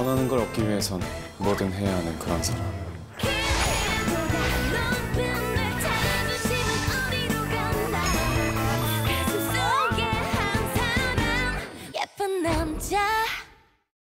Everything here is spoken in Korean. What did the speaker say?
원하는 걸 얻기 위해선 뭐든 해야 하는 그런 사람.